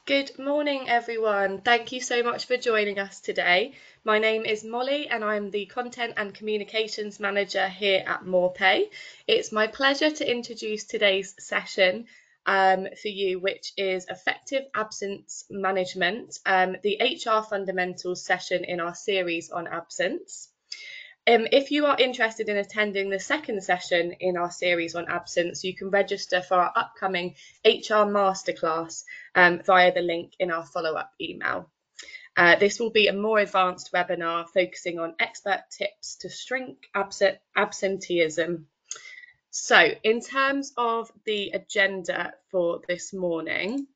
Good morning, everyone. Thank you so much for joining us today. My name is Molly and I'm the Content and Communications Manager here at MorePay. It's my pleasure to introduce today's session for you, which is Effective Absence Management, the HR Fundamentals session in our series on absence. If you are interested in attending the second session in our series on absence, you can register for our upcoming HR Masterclass via the link in our follow-up email. This will be a more advanced webinar focusing on expert tips to shrink absenteeism. So, in terms of the agenda for this morning,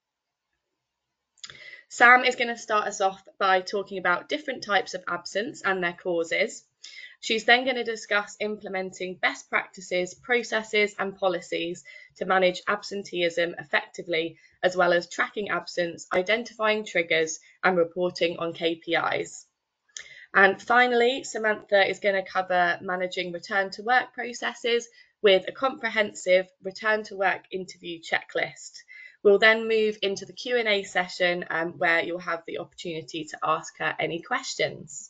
Sam is going to start us off by talking about different types of absence and their causes. She's then going to discuss implementing best practices, processes and policies to manage absenteeism effectively, as well as tracking absence, identifying triggers and reporting on KPIs. And finally, Samantha is going to cover managing return to work processes with a comprehensive return to work interview checklist. We'll then move into the Q&A session where you'll have the opportunity to ask her any questions.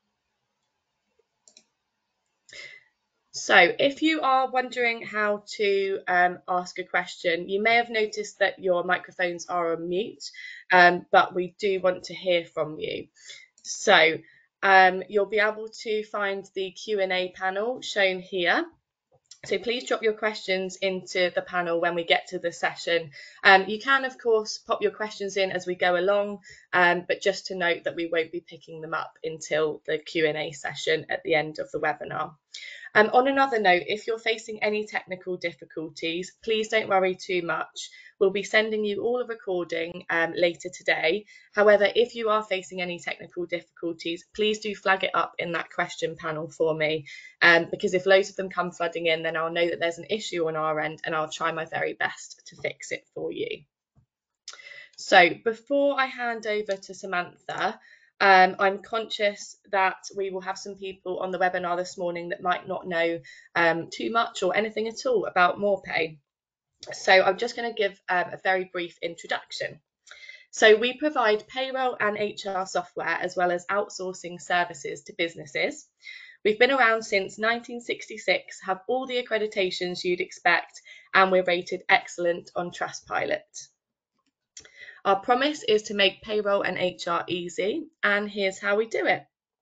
So if you are wondering how to ask a question, you may have noticed that your microphones are on mute, but we do want to hear from you. So you'll be able to find the Q&A panel shown here. So please drop your questions into the panel when we get to the session. You can, of course, pop your questions in as we go along, but just to note that we won't be picking them up until the Q&A session at the end of the webinar. On another note, if you're facing any technical difficulties, please don't worry too much. We'll be sending you all a recording later today. However, if you are facing any technical difficulties, please do flag it up in that question panel for me, because if loads of them come flooding in, then I'll know that there's an issue on our end and I'll try my very best to fix it for you. So before I hand over to Samantha, I'm conscious that we will have some people on the webinar this morning that might not know too much or anything at all about MorePay. So I'm just going to give a very brief introduction. So we provide payroll and HR software as well as outsourcing services to businesses. We've been around since 1966, have all the accreditations you'd expect, and we're rated excellent on Trustpilot. Our promise is to make payroll and HR easy, and here's how we do it.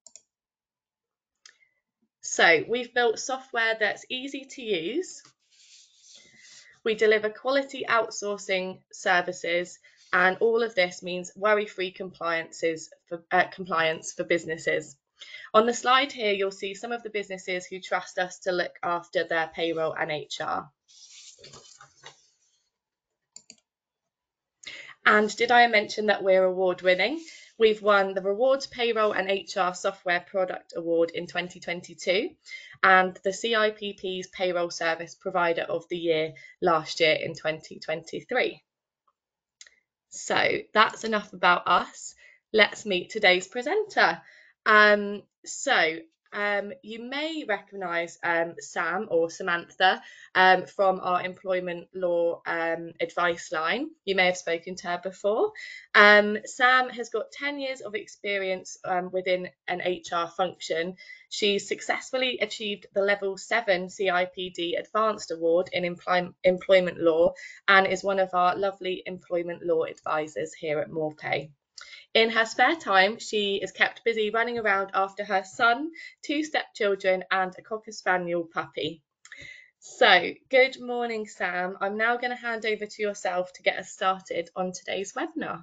So we've built software that's easy to use. We deliver quality outsourcing services, and all of this means worry-free compliance for businesses. On the slide here, you'll see some of the businesses who trust us to look after their payroll and HR. And did I mention that we're award-winning? We've won the Rewards Payroll and HR Software Product Award in 2022 and the CIPP's Payroll Service Provider of the Year last year in 2023. So that's enough about us. Let's meet today's presenter. You may recognise Sam or Samantha from our employment law advice line. You may have spoken to her before. Sam has got 10 years of experience within an HR function. She's successfully achieved the Level 7 CIPD Advanced Award in Employment Law and is one of our lovely employment law advisors here at MorePay. In her spare time, she is kept busy running around after her son, 2 stepchildren and a Cocker Spaniel puppy. So, good morning, Sam. I'm now going to hand over to yourself to get us started on today's webinar.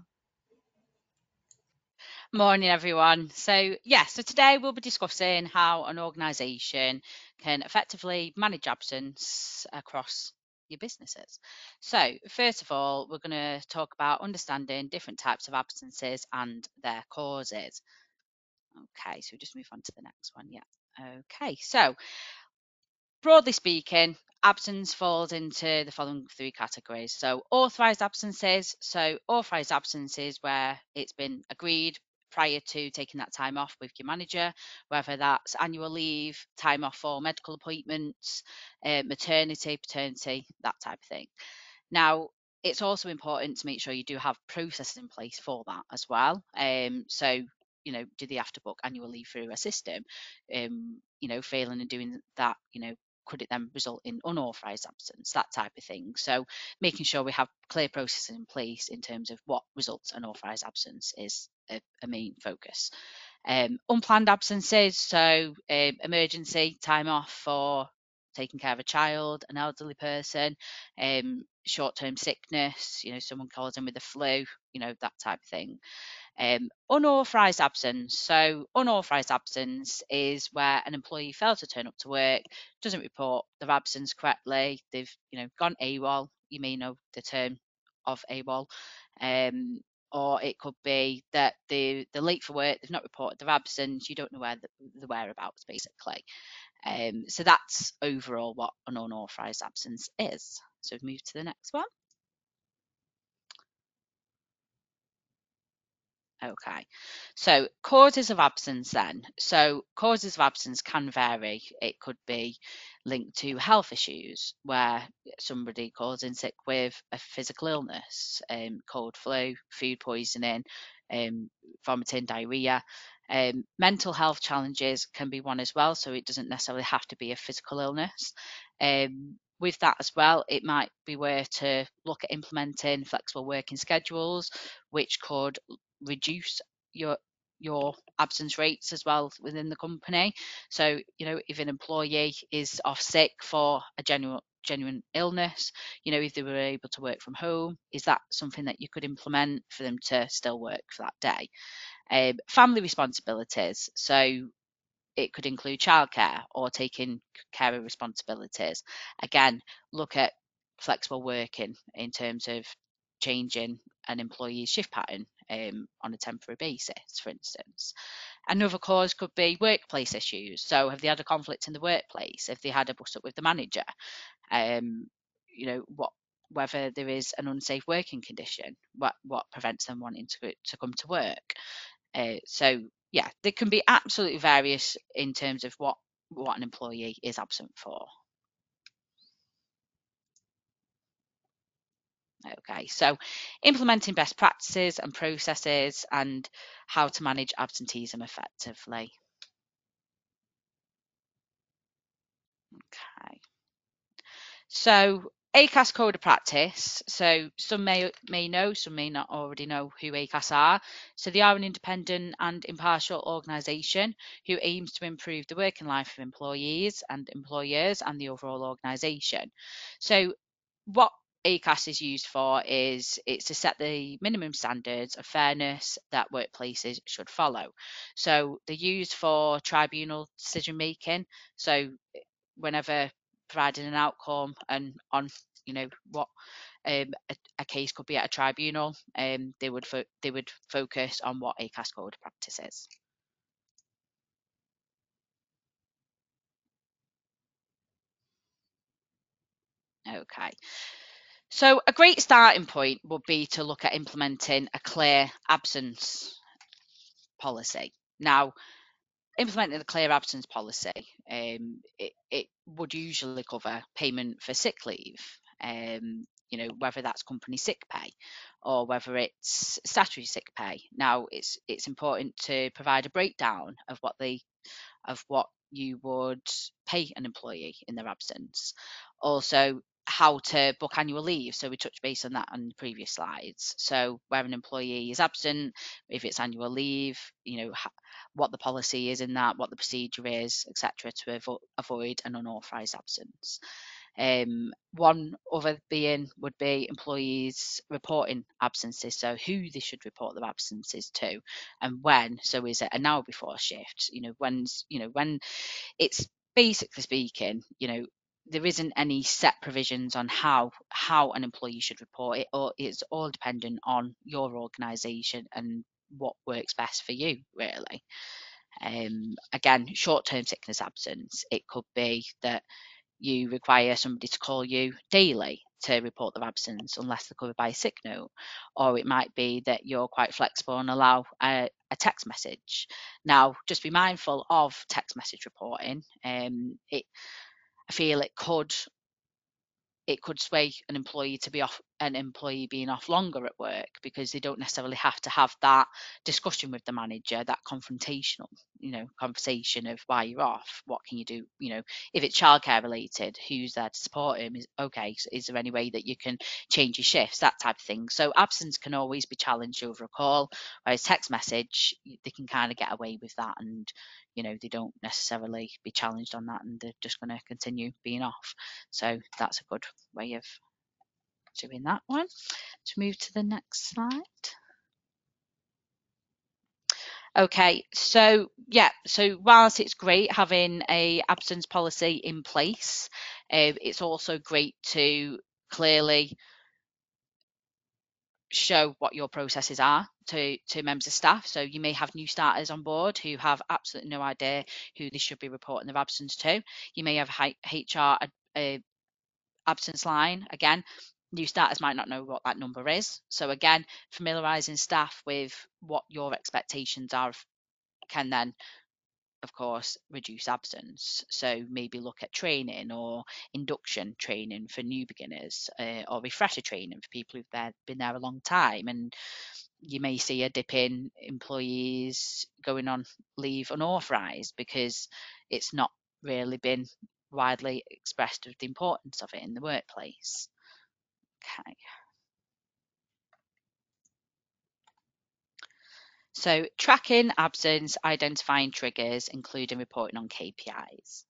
Morning, everyone. So today we'll be discussing how an organisation can effectively manage absence across your businesses. So first of all, we're going to talk about understanding different types of absences and their causes. Okay, so just move on to the next one. Okay, so broadly speaking, absence falls into the following 3 categories. So authorised absences. So authorised absences where it's been agreed prior to taking that time off with your manager, whether that's annual leave, time off for medical appointments, maternity, paternity, that type of thing. Now, it's also important to make sure you do have processes in place for that as well. So, do they have to book annual leave through a system? Failing and doing that, could it then result in unauthorized absence, that type of thing. So making sure we have clear processes in place in terms of what results in unauthorized absence is a main focus. Unplanned absences, so emergency time off for taking care of a child, an elderly person, short-term sickness, someone calls in with the flu, that type of thing. Unauthorized absence. So unauthorized absence is where an employee fails to turn up to work, doesn't report their absence correctly. They've, gone AWOL. You may know the term of AWOL. Or it could be that they're late for work, they've not reported their absence, you don't know where the whereabouts, basically. So that's overall what an unauthorized absence is. So we've moved to the next one. Okay, so causes of absence then. So causes of absence can vary. It could be linked to health issues where somebody calls in sick with a physical illness, cold, flu, food poisoning, vomiting, diarrhea. Mental health challenges can be one as well, so it doesn't necessarily have to be a physical illness. With that as well, it might be worth to look at implementing flexible working schedules, which could reduce your absence rates as well within the company. So, if an employee is off sick for a genuine illness, if they were able to work from home, is that something that you could implement for them to still work for that day? Family responsibilities. So it could include childcare or taking care of responsibilities. Again, look at flexible working in terms of changing an employee's shift pattern on a temporary basis, for instance. Another cause could be workplace issues. So, have they had a conflict in the workplace? Have they had a bust up with the manager? What whether there is an unsafe working condition, what prevents them wanting to come to work. So yeah, there can be absolutely various in terms of what an employee is absent for. Okay, so implementing best practices and processes and how to manage absenteeism effectively. Okay. So ACAS code of practice. So some may know, some may not already know who ACAS are. So they are an independent and impartial organisation who aims to improve the working life of employees and employers and the overall organisation. So what ACAS is used for is it's to set the minimum standards of fairness that workplaces should follow. So they're used for tribunal decision making. So whenever providing an outcome and on what a case could be at a tribunal, they would focus on what ACAS code practice is. Okay, so a great starting point would be to look at implementing a clear absence policy. Now, implementing a clear absence policy, it would usually cover payment for sick leave, whether that's company sick pay or whether it's statutory sick pay. Now, it's important to provide a breakdown of what you would pay an employee in their absence. Also, how to book annual leave. So we touched base on that on the previous slides. So where an employee is absent, if it's annual leave, what the policy is in that, what the procedure is, etc., to avoid an unauthorised absence. One other being would be employees reporting absences, so who they should report their absences to and when. So is it an hour before shift? When it's basically speaking, there isn't any set provisions on how an employee should report it, or it's all dependent on your organisation and what works best for you, really. Again, short-term sickness absence, it could be that you require somebody to call you daily to report their absence unless they're covered by a sick note, or it might be that you're quite flexible and allow a text message. Now, just be mindful of text message reporting. I feel it could sway an employee to be off an employee being off longer at work, because they don't necessarily have to have that discussion with the manager, that confrontational, conversation of why you're off, what can you do, if it's childcare related, who's there to support him, is there any way that you can change your shifts, that type of thing. So absence can always be challenged over a call, whereas text message, they can kind of get away with that, and they don't necessarily be challenged on that, and they're just going to continue being off. So that's a good way of doing that one. Let's move to the next slide. Okay, so whilst it's great having a absence policy in place, it's also great to clearly show what your processes are to members of staff. So you may have new starters on board who have absolutely no idea who they should be reporting their absence to. You may have HR absence line. Again, new starters might not know what that number is. So again, familiarising staff with what your expectations are can then, of course, reduce absence. So maybe look at training or induction training for new beginners, or refresher training for people who've been there a long time. And you may see a dip in employees going on leave unauthorised because it's not really been widely expressed of the importance of it in the workplace. Okay. So tracking absence, identifying triggers, including reporting on KPIs.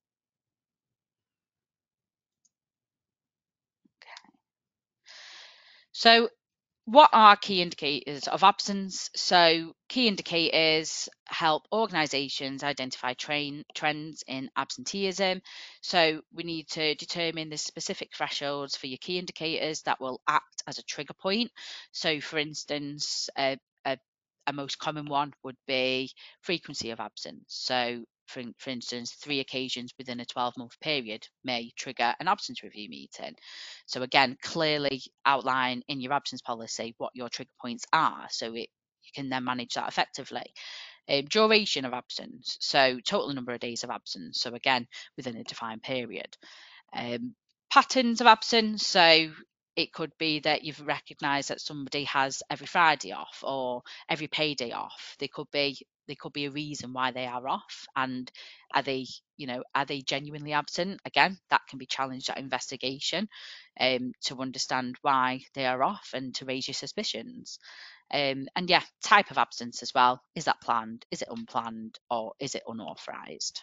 Okay. So what are key indicators of absence? So key indicators help organisations identify trends in absenteeism. So we need to determine the specific thresholds for your key indicators that will act as a trigger point. So for instance, a most common one would be frequency of absence. So for instance, 3 occasions within a 12-month period may trigger an absence review meeting. So again, clearly outline in your absence policy what your trigger points are, so you can then manage that effectively. Duration of absence, so total number of days of absence, so again, within a defined period. Patterns of absence, so it could be that you've recognised that somebody has every Friday off or every payday off. There could be a reason why they are off, and are they genuinely absent? Again, that can be challenged at investigation, to understand why they are off and to raise your suspicions. And yeah, type of absence as well. Is that planned? Is it unplanned? Or is it unauthorised?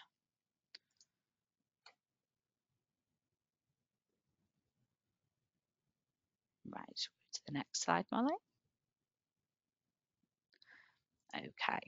Right, to the next slide, Molly. Okay.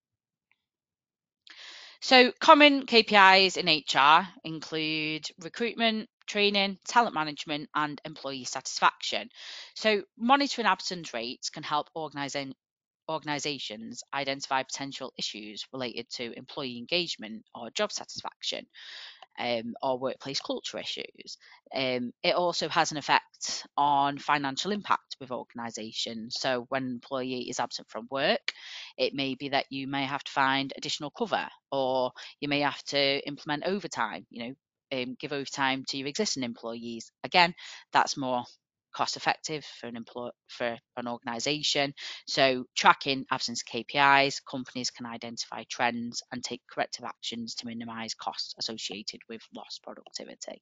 So common KPIs in HR include recruitment, training, talent management, and employee satisfaction. So monitoring absence rates can help organisations identify potential issues related to employee engagement or job satisfaction, or workplace culture issues. It also has an effect on financial impact with organisations. So when an employee is absent from work, it may be that you may have to find additional cover, or you may have to implement overtime, give overtime to your existing employees. Again, that's more cost effective for an organization. So tracking absence KPIs, companies can identify trends and take corrective actions to minimize costs associated with lost productivity.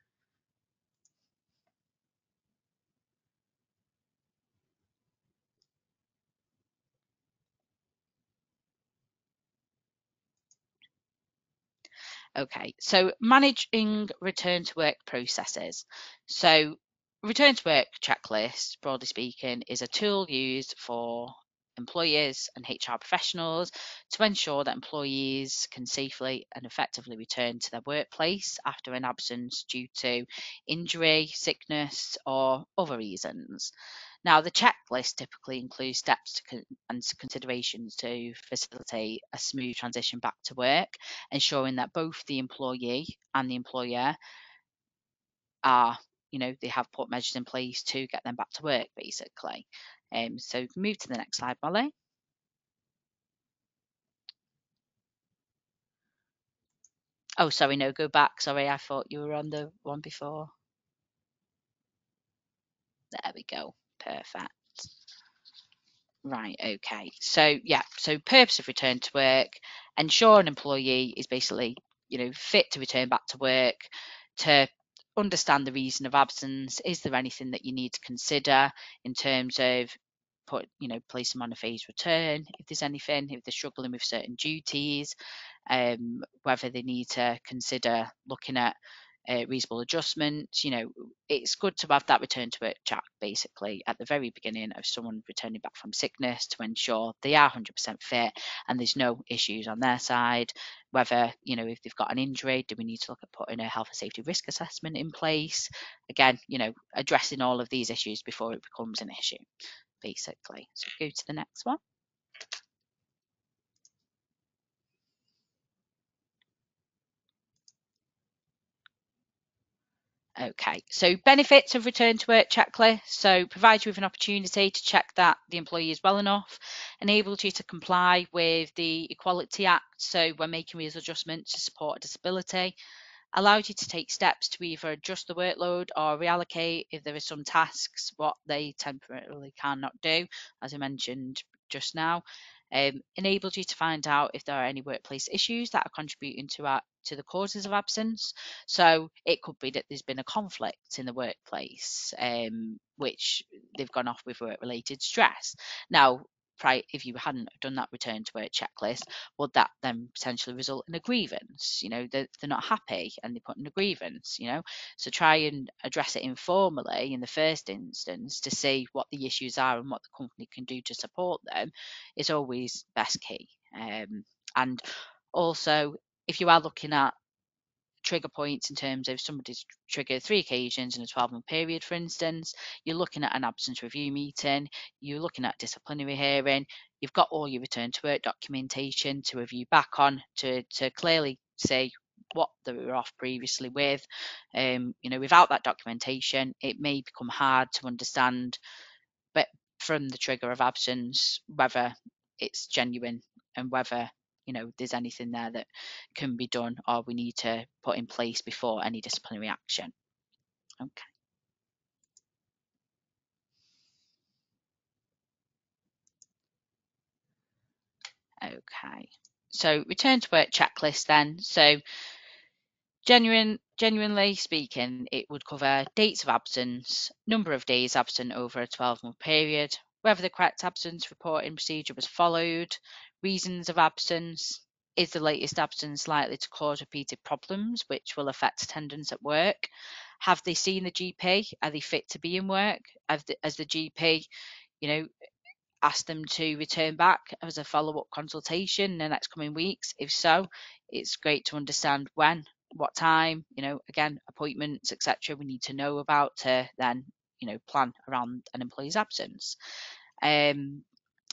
Okay, so managing return to work processes. So return to work checklist, broadly speaking, is a tool used for employers and HR professionals to ensure that employees can safely and effectively return to their workplace after an absence due to injury, sickness, or other reasons. Now, the checklist typically includes steps and considerations to facilitate a smooth transition back to work, ensuring that both the employee and the employer are, they have put measures in place to get them back to work, basically. So move to the next slide, Molly. Oh, sorry, no, go back. Sorry, I thought you were on the one before. There we go. Perfect. Right, okay. So yeah, so purpose of return to work, ensure an employee is basically, fit to return back to work, to understand the reason of absence. Is there anything that you need to consider in terms of place them on a phased return if there's anything, if they're struggling with certain duties, whether they need to consider looking at reasonable adjustments. It's good to have that return to work chat basically at the very beginning of someone returning back from sickness to ensure they are 100% fit and there's no issues on their side. Whether, if they've got an injury, do we need to look at putting a health and safety risk assessment in place? Again, addressing all of these issues before it becomes an issue, basically. So go to the next one. Okay, so benefits of return to work checklist. So provide you with an opportunity to check that the employee is well enough, enables you to comply with the Equality Act. So when making these adjustments to support a disability, allows you to take steps to either adjust the workload or reallocate if there are some tasks what they temporarily cannot do, as I mentioned just now. Enables you to find out if there are any workplace issues that are contributing to the causes of absence. So it could be that there's been a conflict in the workplace, which they've gone off with work-related stress. Now, if you hadn't done that return to work checklist, would that then potentially result in a grievance? They're not happy and they put in a grievance, So try and address it informally in the first instance to see what the issues are and what the company can do to support them is always best key. And also, if you are looking at trigger points in terms of somebody's triggered 3 occasions in a 12-month period, for instance, you're looking at an absence review meeting, you're looking at disciplinary hearing, you've got all your return to work documentation to review back on to clearly say what they were off previously with. Without that documentation, it may become hard to understand, but from the trigger of absence, whether it's genuine and whether there's anything there that can be done or we need to put in place before any disciplinary action. Okay, so return to work checklist then. So genuinely speaking, it would cover dates of absence, number of days absent over a 12-month period, whether the correct absence reporting procedure was followed, reasons of absence, is the latest absence likely to cause repeated problems which will affect attendance at work? Have they seen the GP? Are they fit to be in work? Has the GP, ask them to return back as a follow-up consultation in the next coming weeks? If so, it's great to understand when, what time, again, appointments, etc. we need to know about to then, plan around an employee's absence. And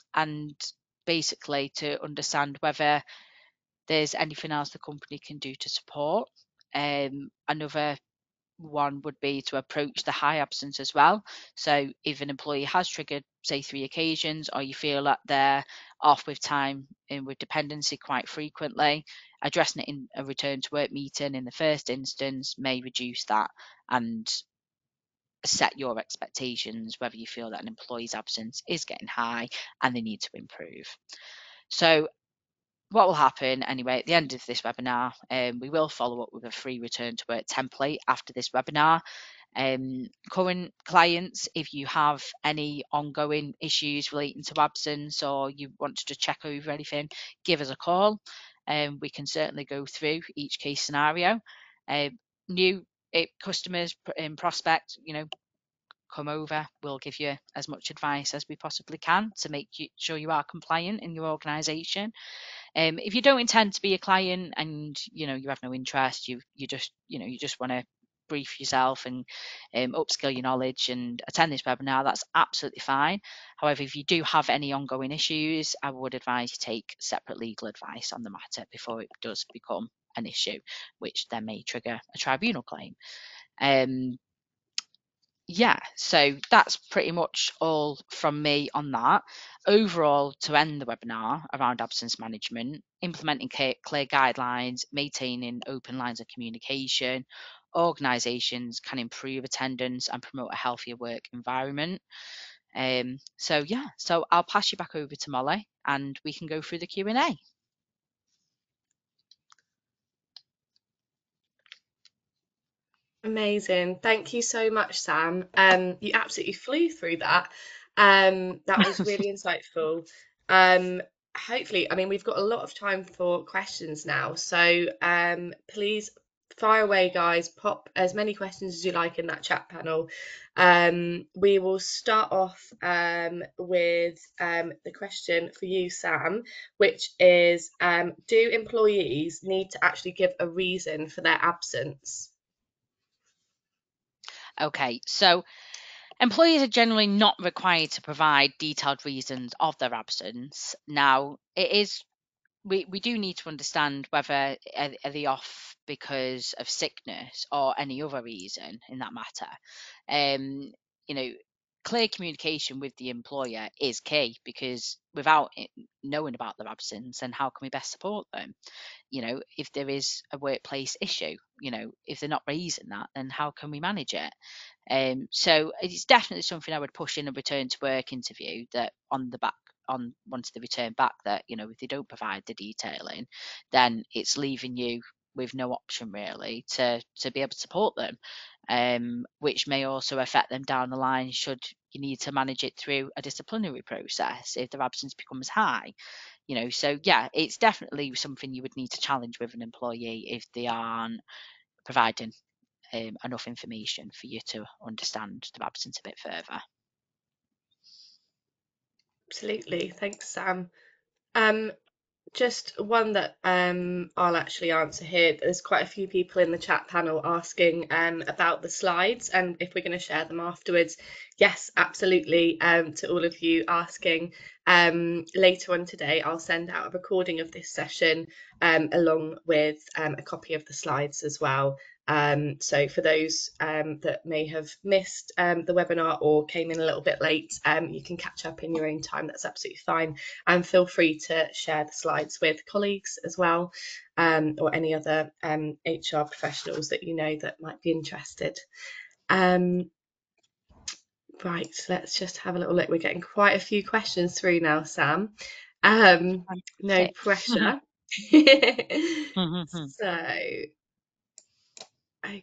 basically to understand whether there's anything else the company can do to support. Another one would be to approach the high absence as well. So if an employee has triggered, say, 3 occasions, or you feel that they're off with time and with dependency quite frequently, addressing it in a return to work meeting in the first instance may reduce that and set your expectations whether you feel that an employee's absence is getting high and they need to improve. So what will happen anyway at the end of this webinar, we will follow up with a free return to work template after this webinar. Current clients, if you have any ongoing issues relating to absence or you want to just check over anything, give us a call. We can certainly go through each case scenario. New customers and prospects, come over. We'll give you as much advice as we possibly can to make sure you are compliant in your organisation. If you don't intend to be a client and you have no interest, you just want to brief yourself and upskill your knowledge and attend this webinar, that's absolutely fine. However, if you do have any ongoing issues, I would advise you take separate legal advice on the matter before it does become an issue, which then may trigger a tribunal claim. Yeah, so that's pretty much all from me on that. Overall, to end the webinar around absence management, implementing clear guidelines, maintaining open lines of communication, organisations can improve attendance and promote a healthier work environment. So I'll pass you back over to Molly and we can go through the Q&A. Amazing. Thank you so much, Sam. You absolutely flew through that. That was really insightful. Hopefully, I mean, we've got a lot of time for questions now, so please fire away, guys. Pop as many questions as you like in that chat panel. We will start off with the question for you, Sam, which is, do employees need to actually give a reason for their absence? Okay, so employees are generally not required to provide detailed reasons of their absence. Now, it is we do need to understand whether are they off because of sickness or any other reason in that matter. You know, clear communication with the employer is key because without knowing about their absence, then how can we best support them? If there is a workplace issue, if they're not raising that, then how can we manage it? So it's definitely something I would push in a return to work interview, that on the back on once they return back, that if they don't provide the detailing, then it's leaving you with no option really to be able to support them, which may also affect them down the line should you need to manage it through a disciplinary process if their absence becomes high. So yeah, it's definitely something you would need to challenge with an employee if they aren't providing enough information for you to understand the absence a bit further. Absolutely. Thanks, Sam. Um, just one that I'll actually answer here. There's quite a few people in the chat panel asking about the slides and if we're going to share them afterwards. Yes, absolutely. To all of you asking, later on today, I'll send out a recording of this session along with a copy of the slides as well. So for those that may have missed the webinar or came in a little bit late, you can catch up in your own time. That's absolutely fine. And feel free to share the slides with colleagues as well, or any other HR professionals that you know that might be interested. Right, let's just have a little look. We're getting quite a few questions through now, Sam. No Fantastic. pressure. So, okay,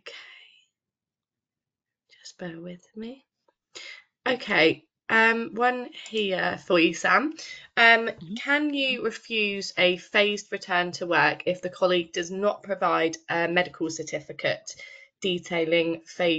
just bear with me. Okay, one here for you, Sam. Can you refuse a phased return to work if the colleague does not provide a medical certificate detailing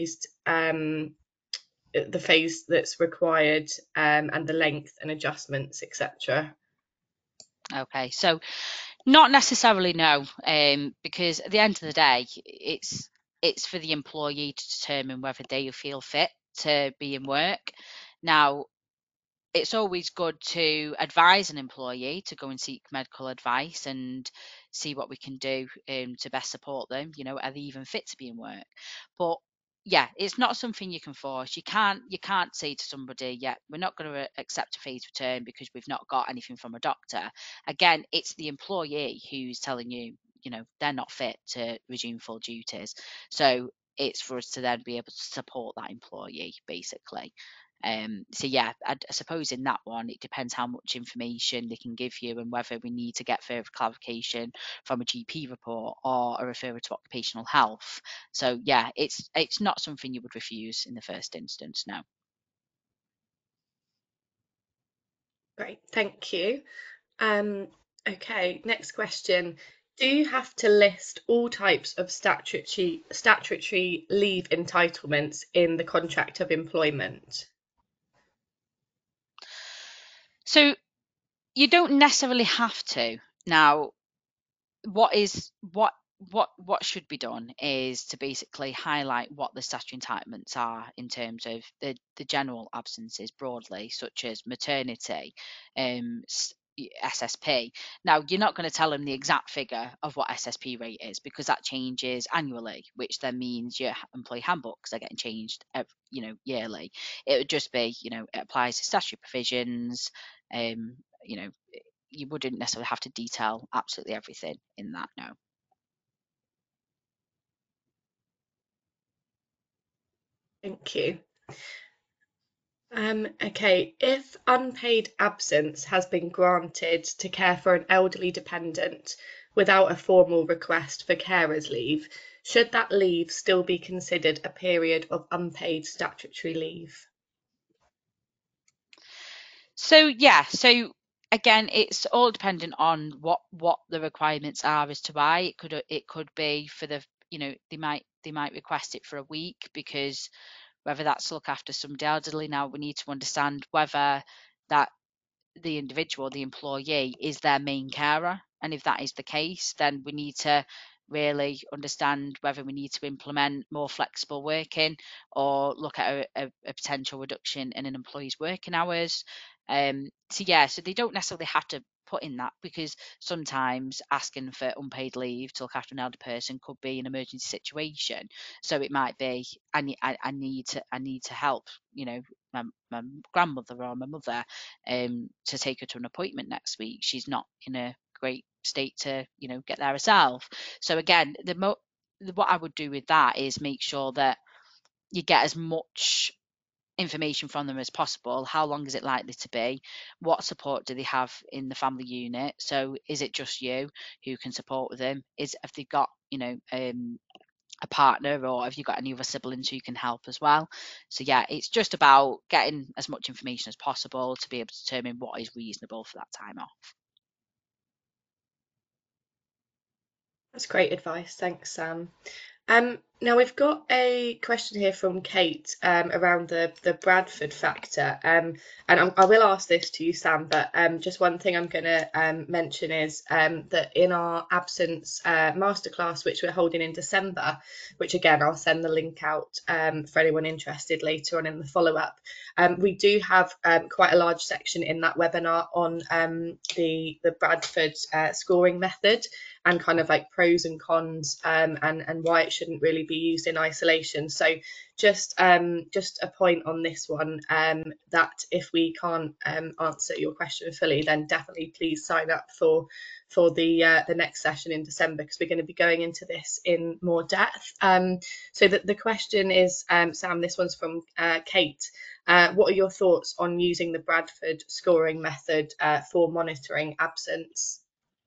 the phase that's required, and the length and adjustments, etc.? Okay, so not necessarily no, because at the end of the day, it's for the employee to determine whether they feel fit to be in work. Now, it's always good to advise an employee to go and seek medical advice and see what we can do to best support them. Are they even fit to be in work? But yeah, it's not something you can force. You can't say to somebody, yeah, we're not going to accept a phased return because we've not got anything from a doctor. Again, it's the employee who's telling you, they're not fit to resume full duties. So it's for us to then be able to support that employee, basically. So yeah, I suppose in that one, it depends how much information they can give you and whether we need to get further clarification from a GP report or a referral to occupational health. So yeah, it's not something you would refuse in the first instance, no. Great, thank you. Okay, next question. Do you have to list all types of statutory leave entitlements in the contract of employment? So you don't necessarily have to. Now, what should be done is to basically highlight what the statutory entitlements are in terms of the general absences broadly, such as maternity, SSP. Now, you're not going to tell them the exact figure of what SSP rate is because that changes annually, which then means your employee handbooks are getting changed, yearly. It would just be, it applies to statutory provisions. Um, you know, you wouldn't necessarily have to detail absolutely everything in that, no. Thank you. Okay, if unpaid absence has been granted to care for an elderly dependent without a formal request for carers leave, should that leave still be considered a period of unpaid statutory leave? So yeah, so again, it's all dependent on what the requirements are as to why. It could be for the, they might request it for a week, because whether that's to look after somebody elderly. Now we need to understand whether that the individual, the employee, is their main carer. And if that is the case, then we need to really understand whether we need to implement more flexible working, or look at a potential reduction in an employee's working hours. So they don't necessarily have to put in that, because sometimes asking for unpaid leave to look after an elder person could be an emergency situation. So it might be, I need to help, my grandmother or my mother, to take her to an appointment next week. She's not in a great state to, get there herself. So again, what I would do with that is make sure that you get as much information from them as possible. How long is it likely to be? What support do they have in the family unit? So is it just you who can support with them? Have they got, a partner, or have you got any other siblings who can help as well? So yeah, it's just about getting as much information as possible to be able to determine what is reasonable for that time off. That's great advice. Thanks, Sam. Now we've got a question here from Kate around the Bradford factor, and I will ask this to you, Sam. But just one thing I'm going to mention is that in our absence masterclass, which we're holding in December, which again I'll send the link out for anyone interested later on in the follow up. We do have quite a large section in that webinar on the Bradford scoring method, and kind of like pros and cons, and why it shouldn't really be used in isolation. So just a point on this one, that if we can't answer your question fully, then definitely please sign up for the next session in December, because we're going to be going into this in more depth. So the question is, Sam, this one's from Kate. What are your thoughts on using the Bradford scoring method for monitoring absence?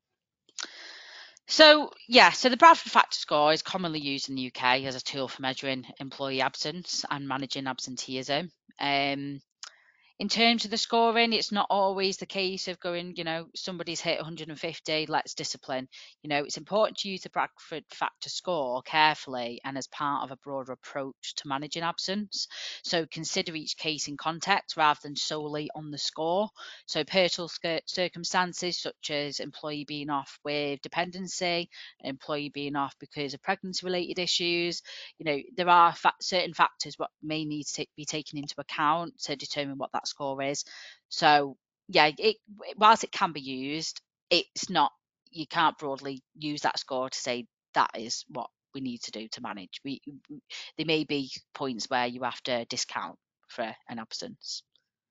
So the Bradford Factor Score is commonly used in the UK as a tool for measuring employee absence and managing absenteeism. In terms of the scoring, it's not always the case of going, somebody's hit 150, let's discipline. It's important to use the Bradford Factor Score carefully and as part of a broader approach to managing absence. So consider each case in context rather than solely on the score. So personal circumstances, such as employee being off with dependency, employee being off because of pregnancy-related issues. There are certain factors what may need to be taken into account to determine what that score is. So yeah, whilst it can be used, it's not, you can't broadly use that score to say that is what we need to do to manage. There may be points where you have to discount for an absence.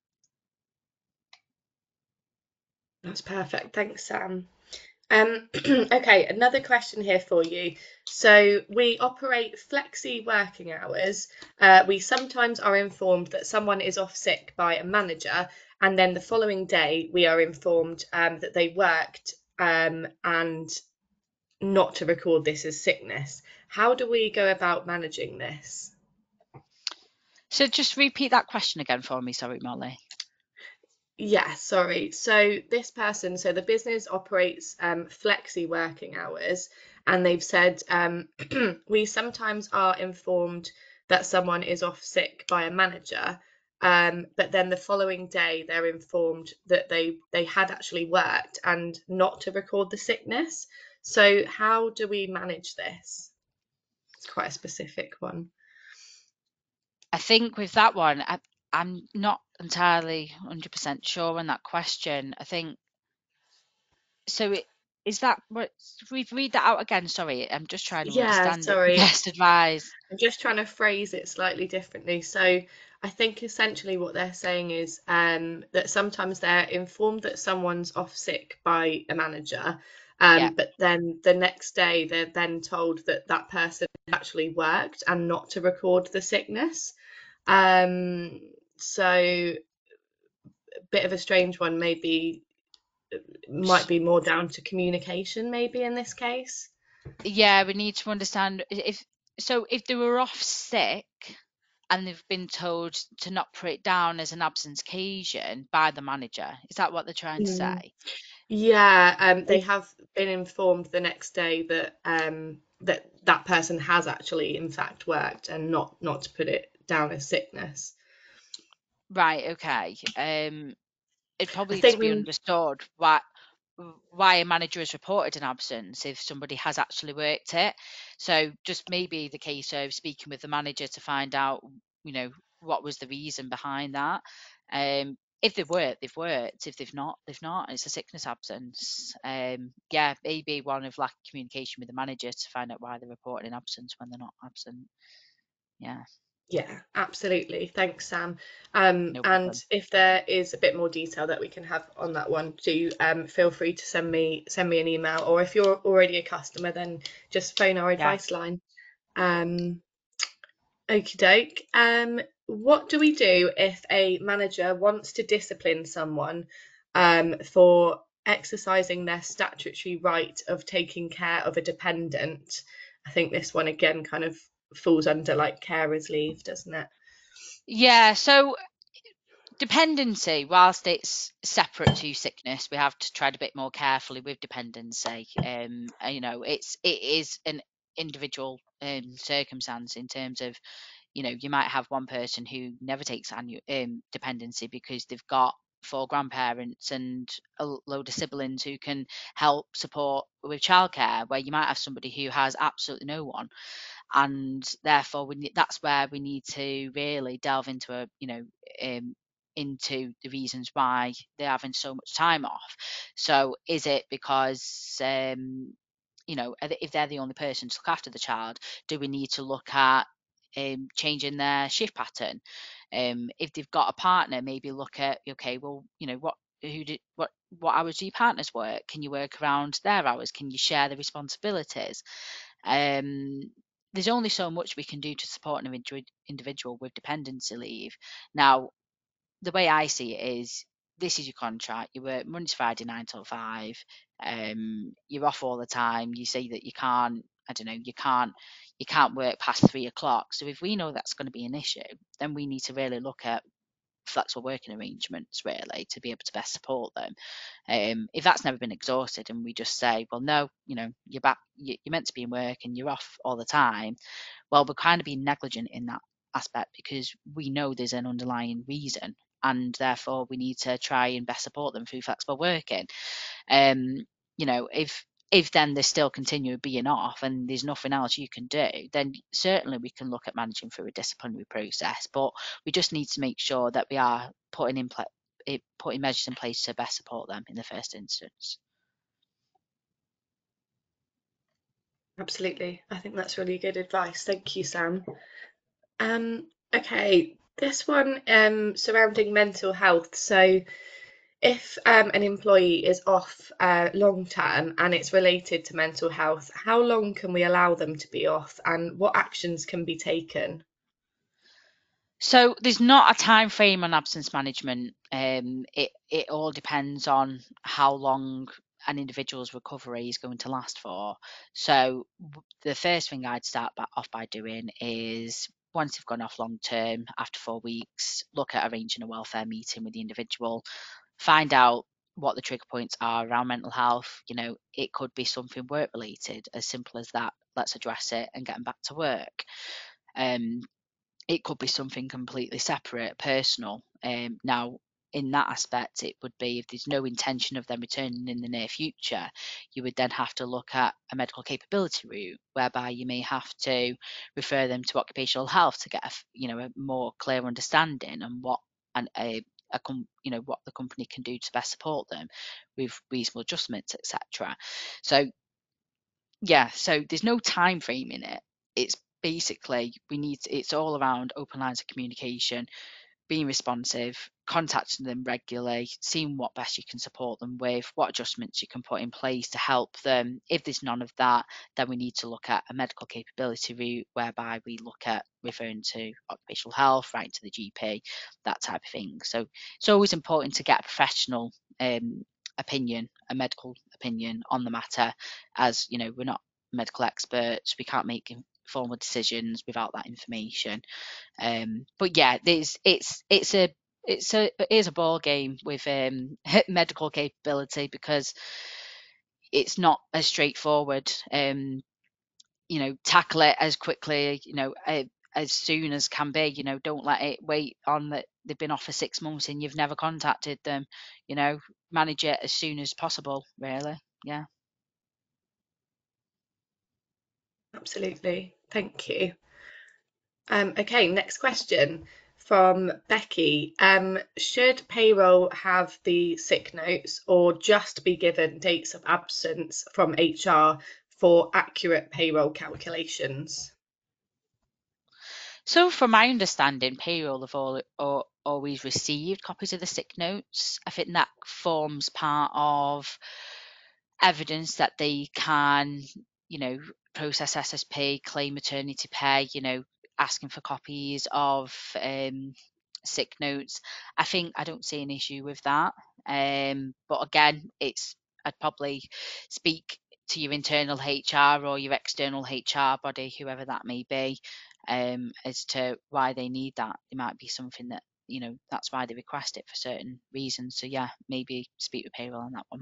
That's perfect. Thanks, Sam. Okay, another question here for you. So we operate flexi working hours. We sometimes are informed that someone is off sick by a manager, and then the following day we are informed that they worked, and not to record this as sickness. How do we go about managing this? So just repeat that question again for me, sorry, Molly. Yeah, sorry. So this person, so the business operates flexi working hours, and they've said we sometimes are informed that someone is off sick by a manager, but then the following day they're informed that they had actually worked and not to record the sickness. So how do we manage this? It's quite a specific one. I think with that one, I'm not entirely 100% sure on that question. I think so. Is that what? Read that out again. Sorry, I'm just trying to Yeah, understand it. The sorry. best advice. I'm just trying to phrase it slightly differently. So I think essentially what they're saying is that sometimes they're informed that someone's off sick by a manager, Yeah. but then the next day they're then told that that person actually worked and not to record the sickness. Um, so a bit of a strange one, maybe might be more down to communication, maybe in this case. Yeah, we need to understand if they were off sick and they've been told to not put it down as an absence occasion by the manager. Is that what they're trying to Mm. say? Yeah, they If have been informed the next day that that person has actually, in fact, worked, and not to put it down as sickness. Right, okay. It'd I probably to think be we, understood why a manager has reported an absence if somebody has actually worked it. So just maybe the case of speaking with the manager to find out, you know, what was the reason behind that. If they've worked, they've worked. If they've not, they've not. It's a sickness absence. Yeah, maybe one of lack of communication with the manager to find out why they're reporting an absence when they're not absent. Yeah, yeah, absolutely. Thanks, Sam. no And problem. if there is a bit more detail that we can have on that one, do feel free to send me an email, or if you're already a customer, then just phone our Yeah. advice line. Um, Okie doke. What do we do if a manager wants to discipline someone for exercising their statutory right of taking care of a dependent? I think this one again kind of falls under like carers leave, doesn't it? Yeah, so dependency, whilst it's separate to sickness, we have to tread a bit more carefully with dependency. It is an individual circumstance in terms of, you might have one person who never takes annual dependency because they've got four grandparents and a load of siblings who can help support with childcare, where you might have somebody who has absolutely no one, and therefore that's where we need to really delve into into the reasons why they're having so much time off. So is it because if they're the only person to look after the child, do we need to look at changing their shift pattern? If they've got a partner, maybe look at, okay, well, what hours do your partners work? Can you work around their hours? Can you share the responsibilities? Um, there's only so much we can do to support an individual with dependency leave. Now, the way I see it is, this is your contract. You work Monday to Friday, 9 till 5. You're off all the time. You say that you can't. I don't know. You can't work past 3 o'clock. So if we know that's going to be an issue, then we need to really look at flexible working arrangements, really, to be able to best support them. If that's never been exhausted and we just say, well, no, you're back, you're meant to be in work and you're off all the time, well, we're kind of being negligent in that aspect because we know there's an underlying reason, and therefore we need to try and best support them through flexible working. Um, if then they still continue being off and there's nothing else you can do, then certainly we can look at managing through a disciplinary process. But we just need to make sure that we are putting measures in place to best support them in the first instance. Absolutely. I think that's really good advice. Thank you, Sam. Okay, this one surrounding mental health. So if an employee is off long term and it's related to mental health, how long can we allow them to be off, and what actions can be taken? So there's not a time frame on absence management. It all depends on how long an individual's recovery is going to last for. So the first thing I'd start off by doing is, once they've gone off long term, after 4 weeks, look at arranging a welfare meeting with the individual, find out what the trigger points are around mental health. It could be something work related, as simple as that. Let's address it and get them back to work. Um, it could be something completely separate, personal. Now, in that aspect, it would be, if there's no intention of them returning in the near future, you would then have to look at a medical capability route, whereby you may have to refer them to occupational health to get a more clear understanding on what and what the company can do to best support them with reasonable adjustments, etc. So yeah, so there's no time frame in it. It's basically, it's all around open lines of communication, being responsive, contacting them regularly, seeing what best you can support them with, what adjustments you can put in place to help them. If there's none of that, then we need to look at a medical capability route whereby we look at referring to occupational health, right to the GP, that type of thing. So it's always important to get a professional opinion, a medical opinion on the matter, as you know, we're not medical experts, we can't make formal decisions without that information. But yeah, it is a ball game with medical capability, because it's not as straightforward. Tackle it as quickly, as soon as can be. Don't let it wait on that they've been off for 6 months and you've never contacted them. Manage it as soon as possible, really. Yeah. Absolutely. Thank you. Okay, next question from Becky. Should payroll have the sick notes or just be given dates of absence from HR for accurate payroll calculations? So, from my understanding, payroll have always received copies of the sick notes. I think that forms part of evidence that they can, you know, process SSP, claim maternity pay, asking for copies of sick notes. I don't see an issue with that. But again, I'd probably speak to your internal HR or your external HR body, whoever that may be, as to why they need that. It might be something that, that's why they request it for certain reasons. So yeah, maybe speak with payroll on that one.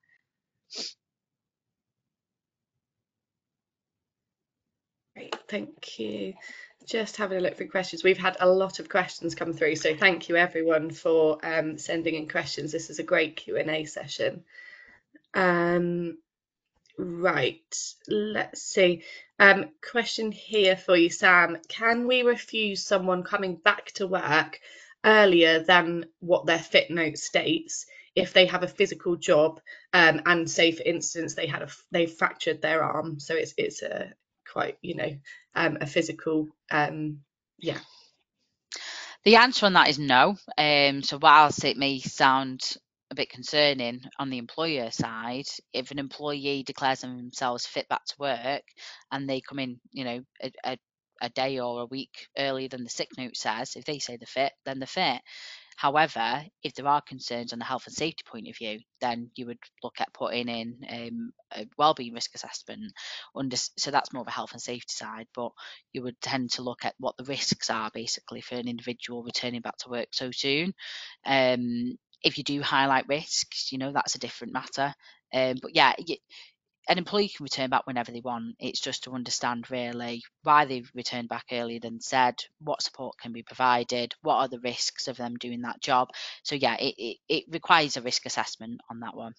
Great, thank you. Just having a look through questions. We've had a lot of questions come through, so thank you everyone for sending in questions. This is a great Q&A session. Right, let's see. Question here for you, Sam. Can we refuse someone coming back to work earlier than what their fit note states if they have a physical job, and say, for instance, they fractured their arm, so it's a quite a physical yeah. The answer on that is no. So whilst it may sound a bit concerning on the employer side, if an employee declares themselves fit back to work and they come in, a day or a week earlier than the sick note says, if they say they're fit, then they're fit. However, if there are concerns on the health and safety point of view, then you would look at putting in a wellbeing risk assessment. So that's more of a health and safety side, but you would tend to look at what the risks are basically for an individual returning back to work so soon. If you do highlight risks, that's a different matter. But yeah, an employee can return back whenever they want. It's just to understand really why they've returned back earlier than said, what support can be provided, what are the risks of them doing that job. So yeah, it requires a risk assessment on that one.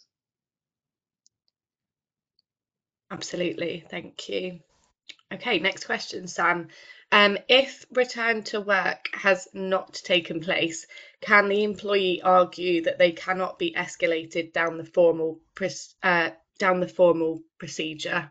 Absolutely, thank you. Okay, next question, Sam. If return to work has not taken place, can the employee argue that they cannot be escalated down the formal procedure?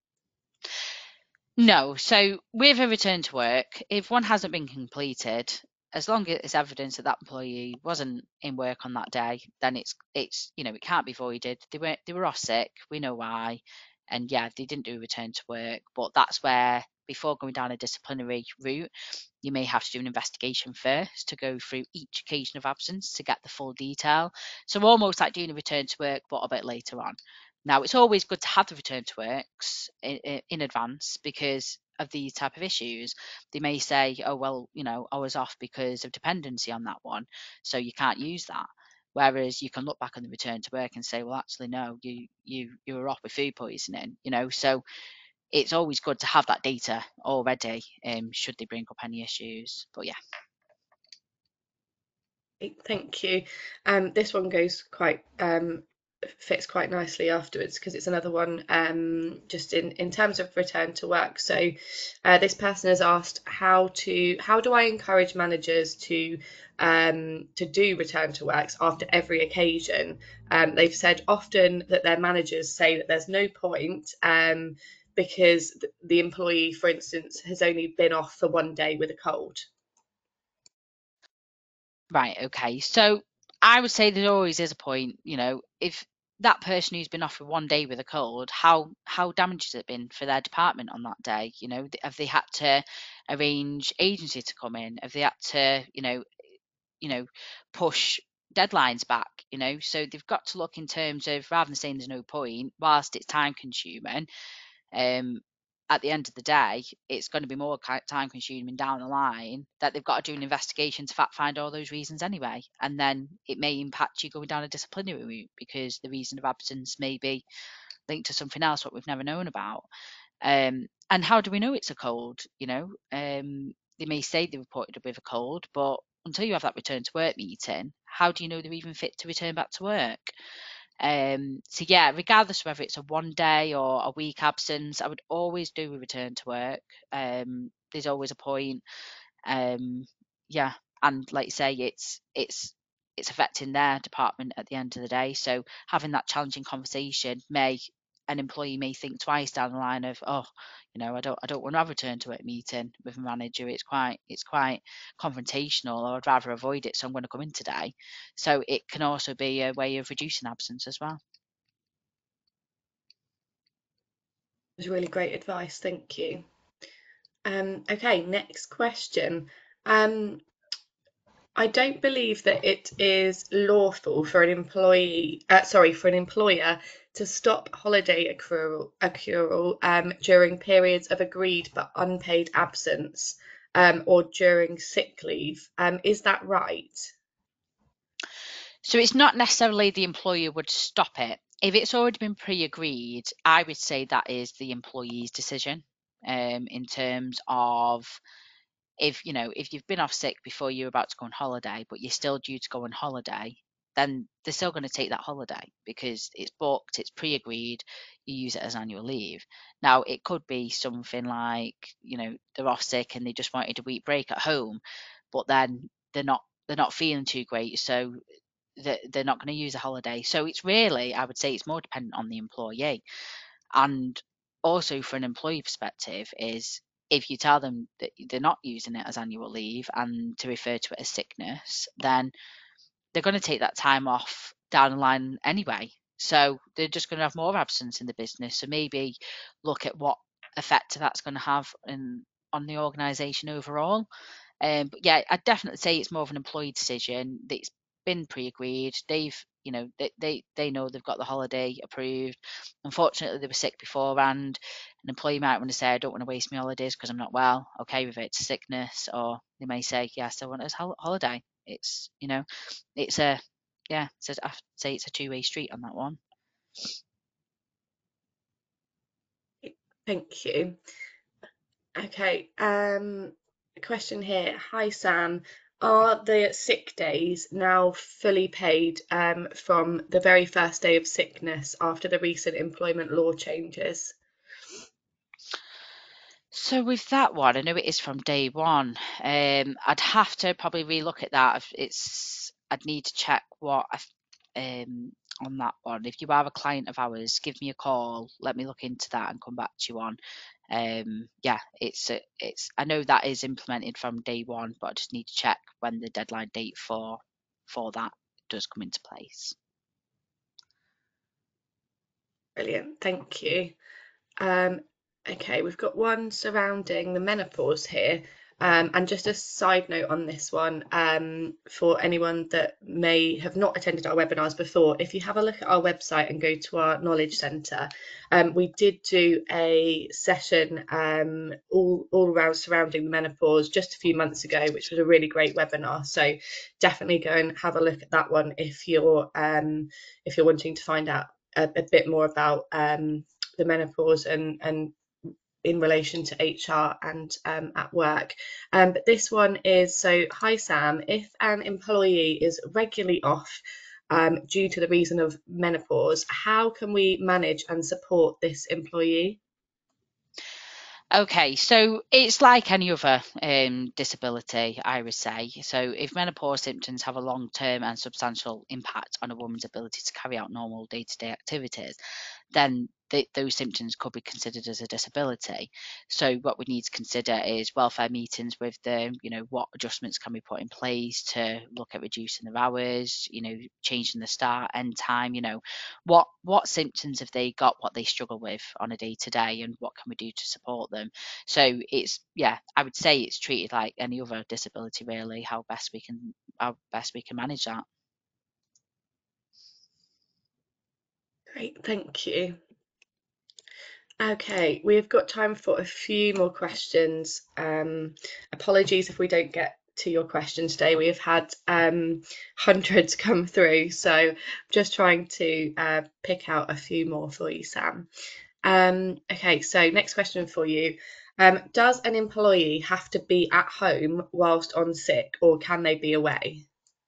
No. So with a return to work, if one hasn't been completed, as long as it's evidence that that employee wasn't in work on that day, then it can't be voided. They were off sick. We know why, and yeah, they didn't do a return to work. But that's where, before going down a disciplinary route, you may have to do an investigation first to go through each occasion of absence to get the full detail. So almost like doing a return to work, but a bit later on. Now, it's always good to have the return to works in advance because of these type of issues. They may say, oh, well, I was off because of dependency on that one, so you can't use that. Whereas you can look back on the return to work and say, well, actually, no, you were off with food poisoning, so it's always good to have that data already, should they bring up any issues. But yeah. Thank you. This one goes quite fits quite nicely afterwards because it's another one just in terms of return to work. So this person has asked how do I encourage managers to do return to works after every occasion. They've said often that their managers say that there's no point, because the employee, for instance, has only been off for one day with a cold. Right, okay. So I would say there always is a point, if that person who's been off for 1 day with a cold, how damaged has it been for their department on that day? Have they had to arrange agency to come in? Have they had to, push deadlines back? So they've got to look in terms of, rather than saying there's no point, whilst it's time consuming, um, at the end of the day, it's going to be more time consuming down the line that they've got to do an investigation to fact find all those reasons anyway. And then it may impact you going down a disciplinary route because the reason of absence may be linked to something else what we've never known about. And how do we know it's a cold? They may say they reported with a cold, but until you have that return to work meeting, how do you know they're even fit to return back to work? So yeah, regardless of whether it's a 1 day or a week absence, I would always do a return to work. There's always a point. Yeah, and like you say, it's affecting their department at the end of the day. So having that challenging conversation an employee may think twice down the line of, oh, I don't want to have a return to work meeting with a manager. It's quite confrontational, or I'd rather avoid it, so I'm going to come in today. So it can also be a way of reducing absence as well. It was really great advice, thank you. Okay, next question. I don't believe that it is lawful for an employer to stop holiday accrual during periods of agreed but unpaid absence, or during sick leave. Is that right? So it's not necessarily the employer would stop it. If it's already been pre-agreed, I would say that is the employee's decision, in terms of, if you've been off sick before you're about to go on holiday, but you're still due to go on holiday, then they're still going to take that holiday because it's booked, it's pre-agreed, you use it as annual leave. Now, it could be something like, they're off sick and they just wanted a week break at home, but then they're not feeling too great, so they're not going to use a holiday. So it's really, I would say, it's more dependent on the employee. And also, for an employee perspective, is if you tell them that they're not using it as annual leave and to refer to it as sickness, then they're going to take that time off down the line anyway. So they're just going to have more absence in the business. So maybe look at what effect that's going to have on the organisation overall. But yeah, I'd definitely say it's more of an employee decision. That's been pre-agreed. They know they've got the holiday approved. Unfortunately, they were sick beforehand. An employee might want to say, "I don't want to waste my holidays because I'm not well." Okay, with it, sickness, or they may say, "Yeah, I still want a holiday." It's a yeah. So I'd say it's a two-way street on that one. Thank you. Okay, a question here. Hi, Sam. Are the sick days now fully paid from the very first day of sickness after the recent employment law changes? So with that one, I know it is from day one. I'd have to probably relook at that. I'd need to check on that one. If you are a client of ours, give me a call. Let me look into that and come back to you on. Yeah, I know that is implemented from day one, but I just need to check when the deadline date for that does come into place. Brilliant, thank you. Um, okay, we've got one surrounding the menopause here. And just a side note on this one, for anyone that may have not attended our webinars before, if you have a look at our website and go to our knowledge centre, we did do a session all around surrounding the menopause just a few months ago, which was a really great webinar. So definitely go and have a look at that one if you're wanting to find out a bit more about the menopause and in relation to HR and at work. But this one is, so hi Sam, if an employee is regularly off due to the reason of menopause, how can we manage and support this employee? Okay, so it's like any other disability, I would say. So if menopause symptoms have a long-term and substantial impact on a woman's ability to carry out normal day-to-day activities, then those symptoms could be considered as a disability. So what we need to consider is welfare meetings with them, what adjustments can be put in place to look at reducing their hours, changing the start end time, what symptoms have they got, what they struggle with on a day to day, and what can we do to support them. So it's, I would say it's treated like any other disability, really, how best we can manage that. Great, thank you. Okay, we've got time for a few more questions. Apologies if we don't get to your question today. We have had hundreds come through, so just trying to pick out a few more for you, Sam. Okay, so next question for you. Does an employee have to be at home whilst on sick, or can they be away?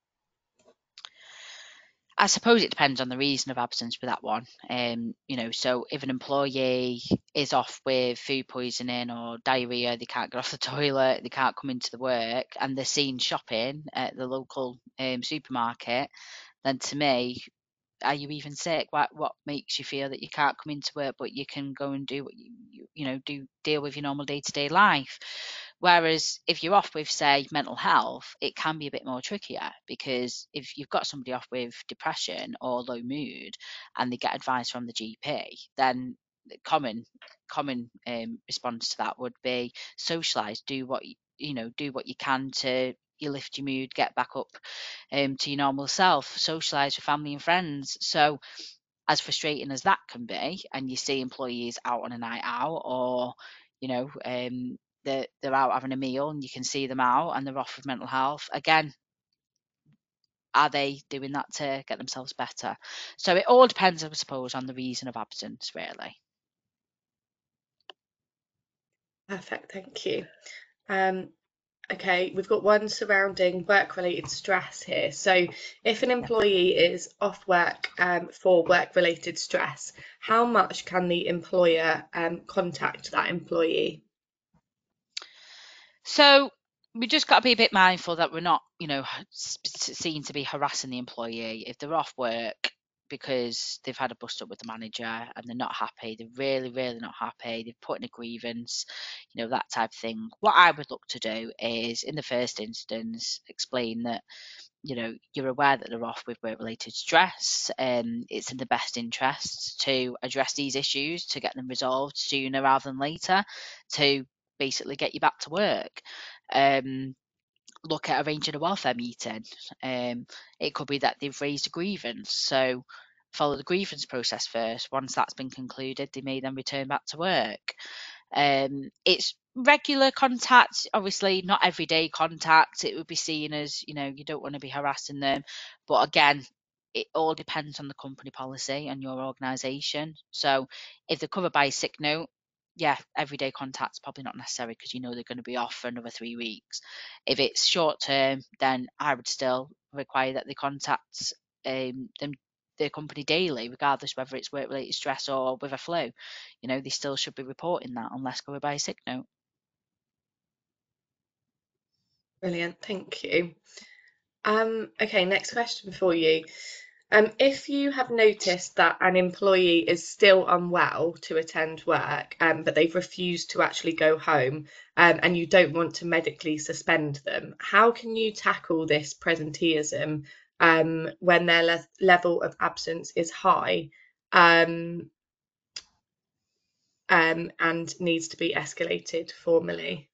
I suppose it depends on the reason of absence with that one. So if an employee is off with food poisoning or diarrhea, they can't get off the toilet, they can't come into the work, and they're seen shopping at the local supermarket, then to me, are you even sick? What makes you feel that you can't come into work, but you can go and do what do, deal with your normal day to day life? Whereas if you're off with, say, mental health, it can be a bit more trickier, because if you've got somebody off with depression or low mood and they get advice from the GP, then the common response to that would be socialise, do what do what you can to you lift your mood, get back up to your normal self, socialise with family and friends. So as frustrating as that can be, and you see employees out on a night out, or they're out having a meal and you can see them out and they're off with mental health, again, are they doing that to get themselves better? So it all depends, I suppose, on the reason of absence, really. Perfect, thank you. Okay, we've got one surrounding work-related stress here. So, if an employee is off work for work-related stress, how much can the employer contact that employee? So we just got to be a bit mindful that we're not, seen to be harassing the employee. If they're off work because they've had a bust up with the manager and they're not happy, they're really, really not happy, they've put in a grievance, that type of thing. What I would look to do is, in the first instance, explain that you're aware that they're off with work-related stress, and it's in the best interests to address these issues, to get them resolved sooner rather than later, to basically get you back to work. Look at arranging a welfare meeting. It could be that they've raised a grievance, so follow the grievance process first. Once that's been concluded, they may then return back to work. It's regular contact, obviously not everyday contact. It would be seen as, you don't want to be harassing them. But again, it all depends on the company policy and your organisation. So if they're covered by a sick note, yeah, everyday contact's probably not necessary, because they're going to be off for another 3 weeks. If it's short term, then I would still require that they contact their company daily, regardless whether it's work related stress or with a flu. They still should be reporting that, unless covered by a sick note. Brilliant, thank you. Okay, next question for you. If you have noticed that an employee is still unwell to attend work, but they've refused to actually go home, and you don't want to medically suspend them, how can you tackle this presenteeism when their level of absence is high, um, and needs to be escalated formally?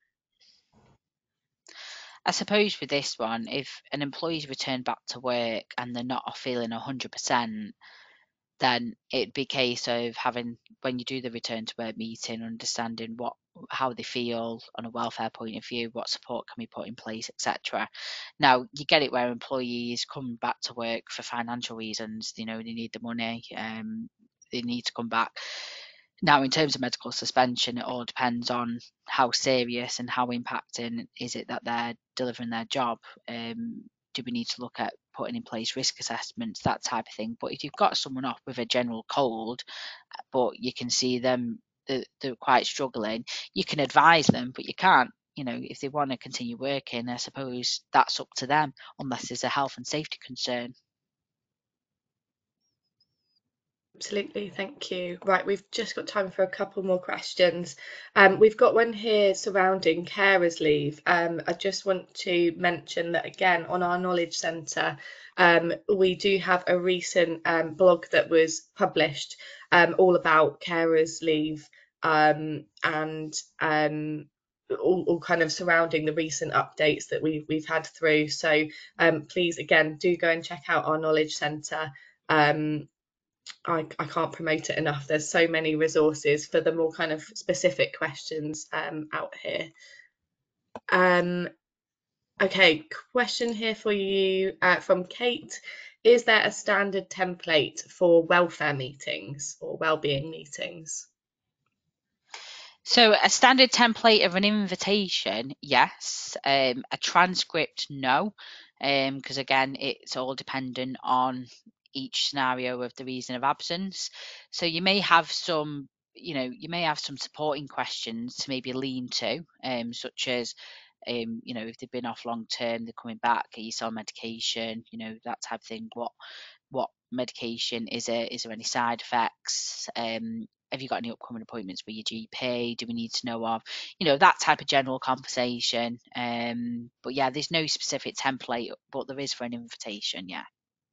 I suppose with this one, if an employee's returned back to work and they're not feeling 100%, then it'd be a case of having, when you do the return to work meeting, understanding how they feel on a welfare point of view, what support can be put in place, etc. Now, you get it where employees come back to work for financial reasons, they need the money, they need to come back. Now, in terms of medical suspension, it all depends on how serious and how impacting is it that they're delivering their job. Do we need to look at putting in place risk assessments, that type of thing? But if you've got someone off with a general cold, but you can see them, they're quite struggling, you can advise them, but you can't. If they want to continue working, I suppose that's up to them, unless there's a health and safety concern. Absolutely, thank you. Right, we've just got time for a couple more questions. We've got one here surrounding carers leave. I just want to mention that again on our Knowledge Centre, we do have a recent blog that was published all about carers leave and all kind of surrounding the recent updates that we've had through. So please again do go and check out our Knowledge Centre. I can't promote it enough. There's so many resources for the more kind of specific questions out here. Okay, question here for you from Kate. Is there a standard template for welfare meetings or wellbeing meetings? So a standard template of an invitation, yes. A transcript, no. Because again, it's all dependent on each scenario of the reason of absence. So you may have some, you may have some supporting questions to maybe lean to, such as, if they've been off long term, they're coming back, are you still on medication, that type of thing. What medication is it? Is there any side effects? Have you got any upcoming appointments with your GP? Do we need to know of, that type of general conversation? But yeah, there's no specific template, but there is for an invitation. Yeah.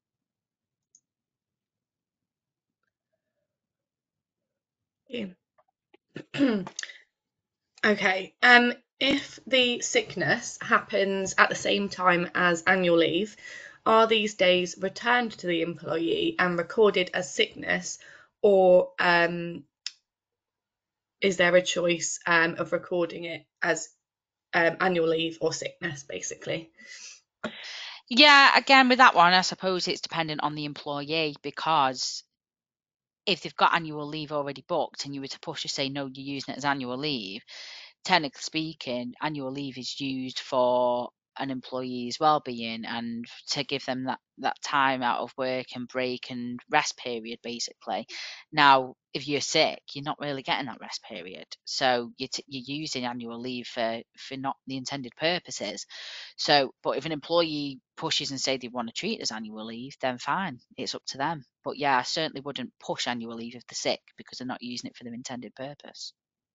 Yeah. Okay. If the sickness happens at the same time as annual leave, are these days returned to the employee and recorded as sickness, or is there a choice of recording it as annual leave or sickness, basically? Yeah, again, with that one, I suppose it's dependent on the employee, because if they've got annual leave already booked and you were to push to say, no, you're using it as annual leave, technically speaking, annual leave is used for an employee's well-being and to give them that time out of work and break and rest period, basically. Now, if you're sick, you're not really getting that rest period, so you're using annual leave for not the intended purposes. So, but if an employee pushes and say they want to treat it as annual leave, then fine, it's up to them. But yeah, I certainly wouldn't push annual leave if they're sick, because they're not using it for their intended purpose.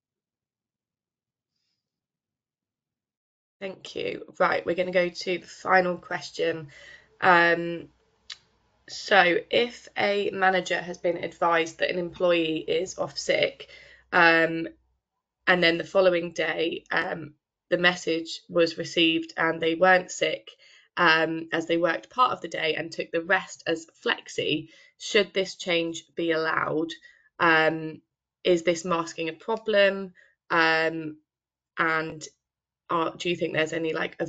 Thank you. Right, we're going to go to the final question. Um, so, if a manager has been advised that an employee is off sick, and then the following day, the message was received and they weren't sick, as they worked part of the day and took the rest as flexi, should this change be allowed? Is this masking a problem? And do you think there's any like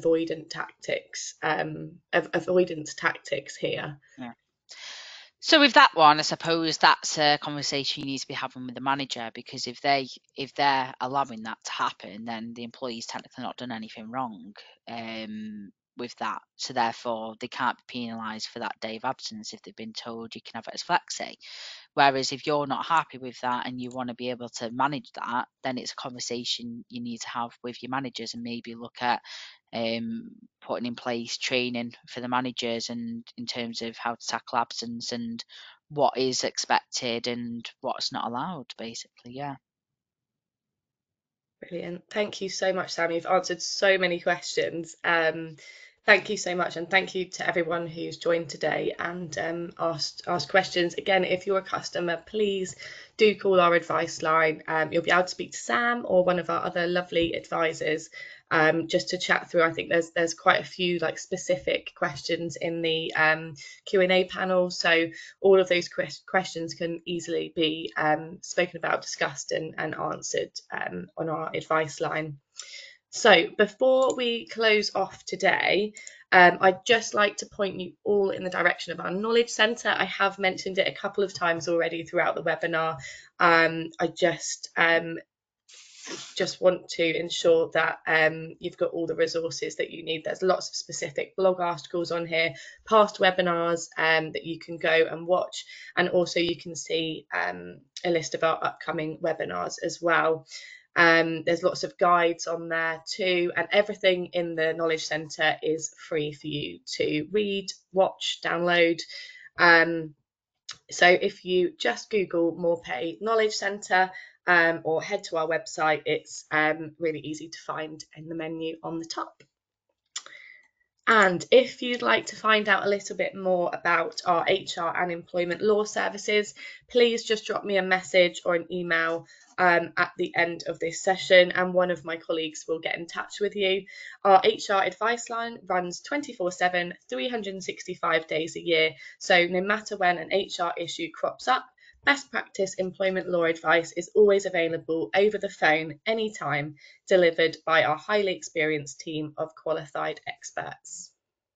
avoidance tactics here? Yeah. So with that one, I suppose that's a conversation you need to be having with the manager, because if they're allowing that to happen, then the employee's technically not done anything wrong with that. So therefore, they can't be penalised for that day of absence if they've been told you can have it as flexi. Whereas if you're not happy with that and you want to be able to manage that, then it's a conversation you need to have with your managers and maybe look at putting in place training for the managers, and in terms of how to tackle absence and what is expected and what's not allowed, basically. Yeah. Brilliant. Thank you so much, Sam. You've answered so many questions. Thank you so much, and thank you to everyone who's joined today and asked questions. Again, if you're a customer, please do call our advice line. You'll be able to speak to Sam or one of our other lovely advisors, just to chat through. I think there's quite a few like specific questions in the Q&A panel, so all of those questions can easily be spoken about, discussed and answered on our advice line. So before we close off today, I'd just like to point you all in the direction of our Knowledge Centre. I have mentioned it a couple of times already throughout the webinar. I just want to ensure that you've got all the resources that you need. There's lots of specific blog articles on here, past webinars that you can go and watch, and also you can see a list of our upcoming webinars as well. There's lots of guides on there too, and everything in the Knowledge Centre is free for you to read, watch, download. So if you just Google More Pay Knowledge Centre or head to our website, it's really easy to find in the menu on the top. And if you'd like to find out a little bit more about our HR and employment law services, please just drop me a message or an email at the end of this session, and one of my colleagues will get in touch with you. Our HR advice line runs 24/7, 365 days a year. So no matter when an HR issue crops up, best practice employment law advice is always available over the phone anytime, delivered by our highly experienced team of qualified experts.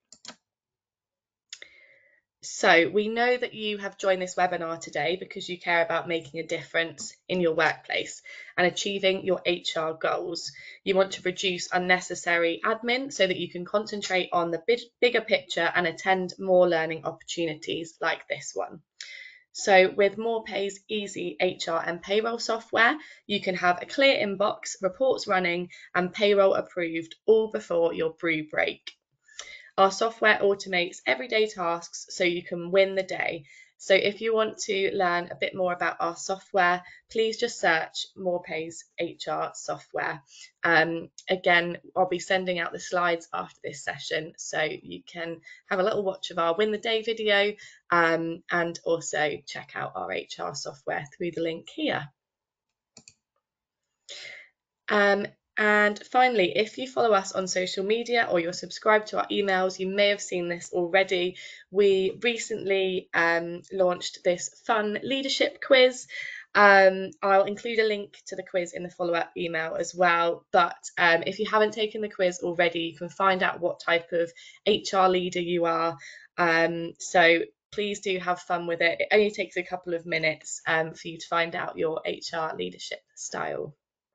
So we know that you have joined this webinar today because you care about making a difference in your workplace and achieving your HR goals. You want to reduce unnecessary admin so that you can concentrate on the bigger picture and attend more learning opportunities like this one. So with MorePay's easy HR and payroll software, you can have a clear inbox, reports running, and payroll approved all before your brew break. Our software automates everyday tasks so you can win the day. So if you want to learn a bit more about our software, please just search MorePay's HR software. Again, I'll be sending out the slides after this session, so you can have a little watch of our Win the Day video and also check out our HR software through the link here. And finally, if you follow us on social media or you're subscribed to our emails, you may have seen this already. We recently launched this fun leadership quiz. I'll include a link to the quiz in the follow-up email as well. But if you haven't taken the quiz already, you can find out what type of HR leader you are. So please do have fun with it. It only takes a couple of minutes for you to find out your HR leadership style.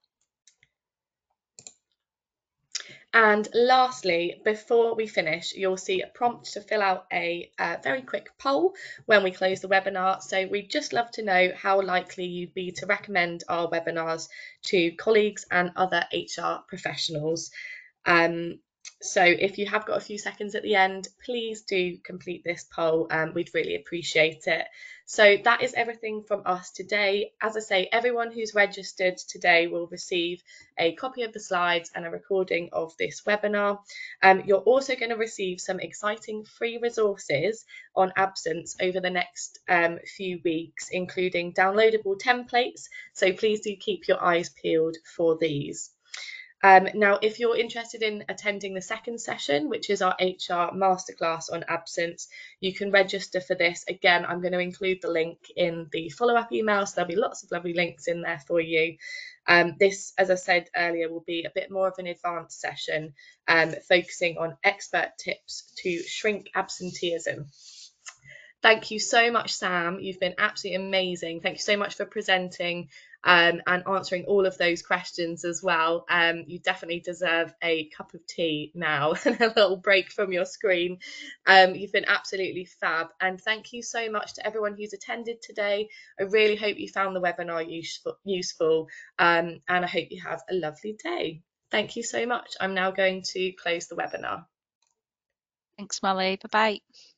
And lastly, before we finish, you'll see a prompt to fill out a very quick poll when we close the webinar. So we'd just love to know how likely you'd be to recommend our webinars to colleagues and other HR professionals. So if you have got a few seconds at the end, please do complete this poll. We'd really appreciate it. So that is everything from us today. As I say, everyone who's registered today will receive a copy of the slides and a recording of this webinar. You're also going to receive some exciting free resources on absence over the next few weeks, including downloadable templates. So please do keep your eyes peeled for these. Now, if you're interested in attending the second session, which is our HR masterclass on absence, you can register for this. Again, I'm going to include the link in the follow-up email, so there'll be lots of lovely links in there for you. This, as I said earlier, will be a bit more of an advanced session, focusing on expert tips to shrink absenteeism. Thank you so much, Sam. You've been absolutely amazing. Thank you so much for presenting and answering all of those questions as well. You definitely deserve a cup of tea now and a little break from your screen. You've been absolutely fab. And thank you so much to everyone who's attended today. I really hope you found the webinar useful and I hope you have a lovely day. Thank you so much. I'm now going to close the webinar. Thanks, Molly. Bye-bye.